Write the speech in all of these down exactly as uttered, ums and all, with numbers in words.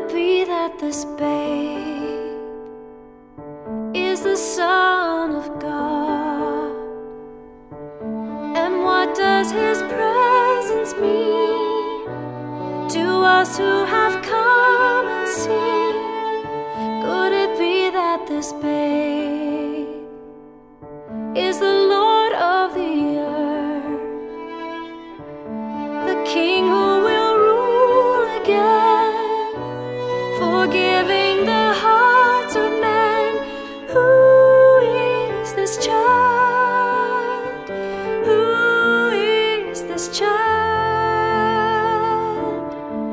be that this babe is the Son of God? And what does His presence mean to us who have come and seen? Could it be that this babe is the Lord of the earth, the King who will rule again, forgiving the hearts of men? Who is this child? Who is this child?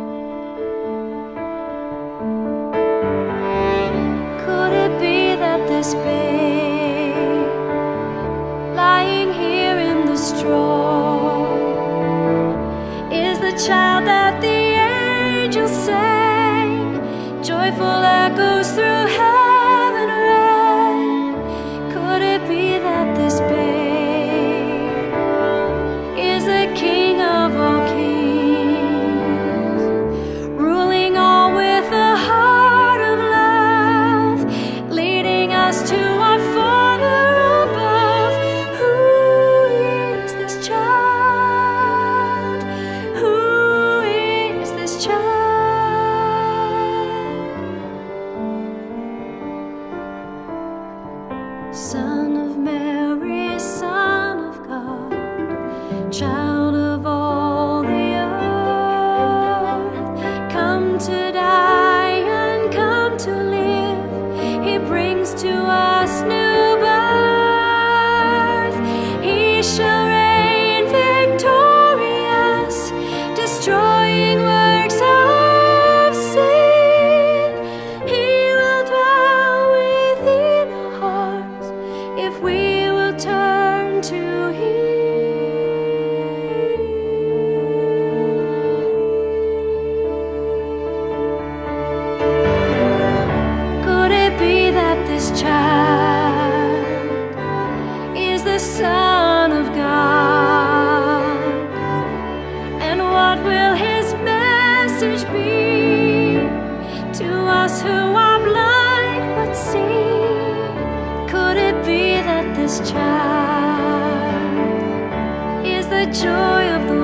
Could it be that this babe lying here in the straw is the child that the angels sang, joyful echoes through heaven rang? Could it be that this babe is the King of all kings, ruling all with a heart of love, leading us to our Father above? Who is this child? Who is this child? Son of Mary, Son of God, child of all the earth, come to die and come to live. He brings to us new birth. He shall reign victorious, destroying works of sin. He will dwell within our hearts if we will turn to Him. Could it be that this child is the Son of God? And what will His message be to us who are blind but see? Could it be that this child is the joy of the